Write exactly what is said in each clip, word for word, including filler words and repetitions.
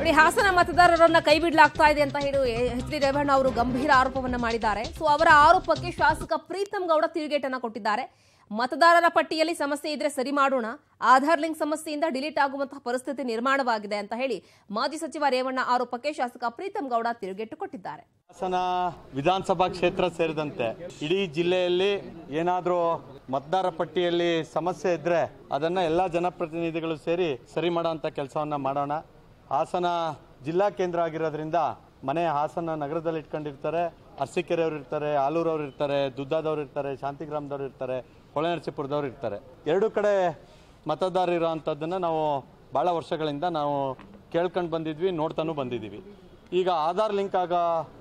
ನೋಡಿ, ಹಾಸನ ಮತದಾರರನ್ನ ಕೈ ಬಿಡಲಾಗ್ತಾ ಇದೆ ಅಂತ ಹೇಳಿ ಎಚ್ ಡಿ ರೇವಣ್ಣ ಅವರು ಗಂಭೀರ ಆರೋಪವನ್ನ ಮಾಡಿದ್ದಾರೆ. ಸೊ ಅವರ ಆರೋಪಕ್ಕೆ ಶಾಸಕ ಪ್ರೀತಂ ಗೌಡ ತಿರುಗೇಟನ್ನ ಕೊಟ್ಟಿದ್ದಾರೆ. ಮತದಾರರ ಪಟ್ಟಿಯಲ್ಲಿ ಸಮಸ್ಯೆ ಇದ್ರೆ ಸರಿ ಮಾಡೋಣ, ಆಧಾರ್ ಲಿಂಕ್ ಸಮಸ್ಯೆಯಿಂದ ಡಿಲೀಟ್ ಆಗುವಂತಹ ಪರಿಸ್ಥಿತಿ ನಿರ್ಮಾಣವಾಗಿದೆ ಅಂತ ಹೇಳಿ ಮಾಜಿ ಸಚಿವ ರೇವಣ್ಣ ಆರೋಪಕ್ಕೆ ಶಾಸಕ ಪ್ರೀತಂ ಗೌಡ ತಿರುಗೇಟು ಕೊಟ್ಟಿದ್ದಾರೆ. ಹಾಸನ ವಿಧಾನಸಭಾ ಕ್ಷೇತ್ರ ಸೇರಿದಂತೆ ಇಡೀ ಜಿಲ್ಲೆಯಲ್ಲಿ ಏನಾದರೂ ಮತದಾರ ಪಟ್ಟಿಯಲ್ಲಿ ಸಮಸ್ಯೆ ಇದ್ರೆ ಅದನ್ನ ಎಲ್ಲ ಜನಪ್ರತಿನಿಧಿಗಳು ಸೇರಿ ಸರಿ ಮಾಡೋಂಥ ಕೆಲಸವನ್ನ ಮಾಡೋಣ. ಹಾಸನ ಜಿಲ್ಲಾ ಕೇಂದ್ರ ಆಗಿರೋದ್ರಿಂದ ಮನೆ ಹಾಸನ ನಗರದಲ್ಲಿ ಇಟ್ಕೊಂಡಿರ್ತಾರೆ. ಅರಸೀಕೆರೆಯವರು ಇರ್ತಾರೆ, ಆಲೂರವ್ರು ಇರ್ತಾರೆ, ದುದ್ದಾದವ್ರು ಇರ್ತಾರೆ, ಶಾಂತಿಗ್ರಾಮದವ್ರು ಇರ್ತಾರೆ, ಹೊಳೆನರಸೀಪುರದವ್ರು ಇರ್ತಾರೆ. ಎರಡು ಕಡೆ ಮತದಾರರು ಇರೋವಂಥದ್ದನ್ನು ನಾವು ಭಾಳ ವರ್ಷಗಳಿಂದ ನಾವು ಕೇಳ್ಕೊಂಡು ಬಂದಿದ್ವಿ, ನೋಡ್ತಾನೂ ಬಂದಿದ್ದೀವಿ. ಈಗ ಆಧಾರ್ ಲಿಂಕ್ ಆಗ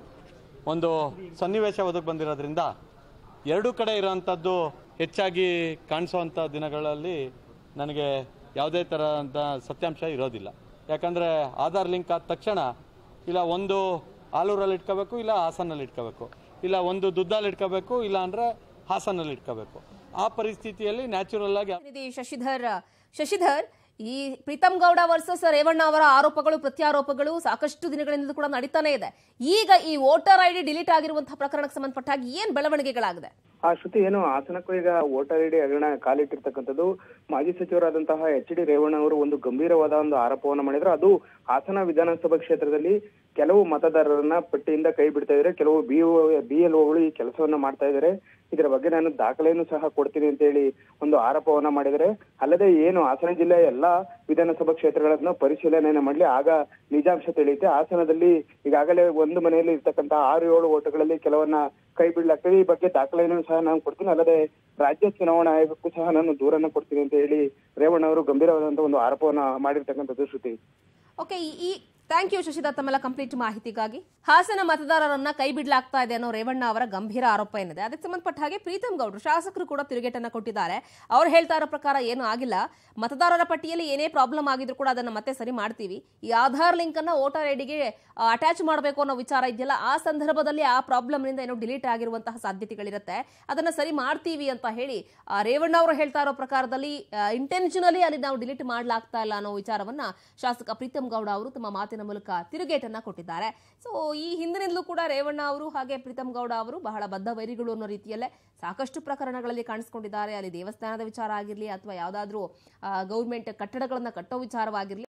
ಒಂದು ಸನ್ನಿವೇಶ ಒದಗಿ ಬಂದಿರೋದ್ರಿಂದ ಎರಡೂ ಕಡೆ ಇರೋವಂಥದ್ದು ಹೆಚ್ಚಾಗಿ ಕಾಣಿಸೋವಂಥ ದಿನಗಳಲ್ಲಿ ನನಗೆ ಯಾವುದೇ ಥರದ ಸತ್ಯಾಂಶ ಇರೋದಿಲ್ಲ. ಯಾಕಂದರೆ ಆಧಾರ್ ಲಿಂಕ್ ಆದ ತಕ್ಷಣ ಇಲ್ಲ ಒಂದು ಆಲೂರಲ್ಲಿ ಇಟ್ಕೋಬೇಕು, ಇಲ್ಲ ಹಾಸನಲ್ಲಿ ಇಟ್ಕೋಬೇಕು, ಇಲ್ಲ ಒಂದು ದುದ್ದಲ್ಲಿ ಇಟ್ಕೋಬೇಕು, ಇಲ್ಲ ಅಂದರೆ ಹಾಸನಲ್ಲಿ ಇಟ್ಕೋಬೇಕು. ಆ ಪರಿಸ್ಥಿತಿಯಲ್ಲಿ ನ್ಯಾಚುರಲ್ ಆಗಿ ಶಶಿಧರ್ ಶಶಿಧರ್ ಈ ಪ್ರೀತಂ ಗೌಡ ವರ್ಸಸ್ ರೇವಣ್ಣ ಅವರ ಆರೋಪಗಳು ಪ್ರತ್ಯಾರೋಪಗಳು ಸಾಕಷ್ಟು ದಿನಗಳಿಂದ ಕೂಡ ನಡೀತಾನೆ ಇದೆ. ಈಗ ಈ ವೋಟರ್ ಐಡಿ ಡಿಲೀಟ್ ಆಗಿರುವಂತಹ ಪ್ರಕರಣಕ್ಕೆ ಸಂಬಂಧಪಟ್ಟ ಹಾಗೆ ಏನ್ ಬೆಳವಣಿಗೆಗಳಾಗಿದೆ? ಆ ಶ್ರುತಿ ಏನು ಹಾಸನಕ್ಕೂ ಈಗ ವೋಟರ್ ಐಡಿ ಹಗರಣ ಕಾಲಿಟ್ಟಿರ್ತಕ್ಕಂಥದ್ದು. ಮಾಜಿ ಸಚಿವರಾದಂತಹ ಎಚ್ ಡಿ ರೇವಣ್ಣ ಅವರು ಒಂದು ಗಂಭೀರವಾದ ಒಂದು ಆರೋಪವನ್ನು ಮಾಡಿದ್ರು. ಅದು ಹಾಸನ ವಿಧಾನಸಭಾ ಕ್ಷೇತ್ರದಲ್ಲಿ ಕೆಲವು ಮತದಾರರನ್ನ ಪಟ್ಟಿಯಿಂದ ಕೈ ಬಿಡ್ತಾ ಇದ್ದಾರೆ, ಕೆಲವು ಬಿ ಬಿ ಎಲ್ ಓಗಳು ಈ ಕೆಲಸವನ್ನ ಮಾಡ್ತಾ ಇದ್ದಾರೆ. ಇದರ ಬಗ್ಗೆ ನಾನು ದಾಖಲೆಯನ್ನು ಸಹ ಕೊಡ್ತೀನಿ ಅಂತ ಹೇಳಿ ಒಂದು ಆರೋಪವನ್ನ ಮಾಡಿದರೆ, ಅಲ್ಲದೆ ಏನು ಹಾಸನ ಜಿಲ್ಲೆಯ ಎಲ್ಲಾ ವಿಧಾನಸಭಾ ಕ್ಷೇತ್ರಗಳನ್ನ ಪರಿಶೀಲನೆ ಮಾಡಲಿ, ಆಗ ನಿಜಾಂಶ ತಿಳಿಯುತ್ತೆ. ಹಾಸನದಲ್ಲಿ ಈಗಾಗಲೇ ಒಂದು ಮನೆಯಲ್ಲಿ ಇರ್ತಕ್ಕಂತಹ ಆರು ಏಳು ಓಟುಗಳಲ್ಲಿ ಕೆಲವನ್ನ ಕೈ ಬಿಡ್ಲಾಗ್ತದೆ. ಈ ಬಗ್ಗೆ ದಾಖಲೆಯನ್ನು ಸಹ ನಾನು ಕೊಡ್ತೀನಿ, ಅಲ್ಲದೆ ರಾಜ್ಯ ಚುನಾವಣಾ ಆಯೋಗಕ್ಕೂ ಸಹ ನಾನು ದೂರನ್ನ ಕೊಡ್ತೀನಿ ಅಂತ ಹೇಳಿ ರೇವಣ್ಣ ಅವರು ಗಂಭೀರವಾದಂತಹ ಒಂದು ಆರೋಪವನ್ನ ಮಾಡಿರ್ತಕ್ಕಂಥದ್ದು. ಶ್ರುತಿ, ಓಕೆ, ಈ ಥ್ಯಾಂಕ್ ಯು ಶಶಿಧರ್ ತಮ್ಮೆಲ್ಲ ಕಂಪ್ಲೀಟ್ ಮಾಹಿತಿಗಾಗಿ. ಹಾಸನ ಮತದಾರರನ್ನ ಕೈ ಬಿಡಲಾಗ್ತಾ ಇದೆ ಅನ್ನೋ ರೇವಣ್ಣ ಅವರ ಗಂಭೀರ ಆರೋಪ ಏನಿದೆ, ಅದಕ್ಕೆ ಸಂಬಂಧಪಟ್ಟ ಹಾಗೆ ಪ್ರೀತಂ ಗೌಡ್ರು ಶಾಸಕರು ಕೂಡ ತಿರುಗೇಟನ್ನ ಕೊಟ್ಟಿದ್ದಾರೆ. ಅವ್ರು ಹೇಳ್ತಾ ಇರೋ ಪ್ರಕಾರ ಏನು ಆಗಿಲ್ಲ, ಮತದಾರರ ಪಟ್ಟಿಯಲ್ಲಿ ಏನೇ ಪ್ರಾಬ್ಲಮ್ ಆಗಿದ್ರು ಕೂಡ ಅದನ್ನ ಮತ್ತೆ ಸರಿ ಮಾಡ್ತೀವಿ. ಈ ಆಧಾರ್ ಲಿಂಕ್ ಅನ್ನ ವೋಟರ್ ಐಡಿಗೆ ಅಟ್ಯಾಚ್ ಮಾಡಬೇಕು ಅನ್ನೋ ವಿಚಾರ ಇದೆಯಲ್ಲ, ಆ ಸಂದರ್ಭದಲ್ಲಿ ಆ ಪ್ರಾಬ್ಲಮ್ ನಿಂದ ಏನೋ ಡಿಲೀಟ್ ಆಗಿರುವಂತಹ ಸಾಧ್ಯತೆಗಳಿರುತ್ತೆ, ಅದನ್ನ ಸರಿ ಮಾಡ್ತೀವಿ ಅಂತ ಹೇಳಿ ರೇವಣ್ಣ ಅವರು ಹೇಳ್ತಾ ಇರೋ ಪ್ರಕಾರದಲ್ಲಿ ಇಂಟೆನ್ಷನಲಿ ಅಲ್ಲಿ ನಾವು ಡಿಲೀಟ್ ಮಾಡ್ಲಾಗ್ತಾ ಇಲ್ಲ ಅನ್ನೋ ವಿಚಾರವನ್ನ ಶಾಸಕ ಪ್ರೀತಂ ಗೌಡ ಅವರು ತಮ್ಮ ಮಾತಿನ ಮೂಲಕ ತಿರುಗೇಟನ್ನ ಕೊಟ್ಟಿದ್ದಾರೆ. ಸೊ ಈ ಹಿಂದಿನಿಂದಲೂ ಕೂಡ ರೇವಣ್ಣ ಅವರು ಹಾಗೆ ಪ್ರೀತಂ ಗೌಡ ಅವರು ಬಹಳ ಬದ್ಧ ವೈರಿಗಳು ಅನ್ನೋ ರೀತಿಯಲ್ಲೇ ಸಾಕಷ್ಟು ಪ್ರಕರಣಗಳಲ್ಲಿ ಕಾಣಿಸ್ಕೊಂಡಿದ್ದಾರೆ. ಅಲ್ಲಿ ದೇವಸ್ಥಾನದ ವಿಚಾರ ಆಗಿರ್ಲಿ ಅಥವಾ ಯಾವ್ದಾದ್ರು ಗೌರ್ಮೆಂಟ್ ಕಟ್ಟಡಗಳನ್ನ ಕಟ್ಟೋ ವಿಚಾರವಾಗಿರ್ಲಿ.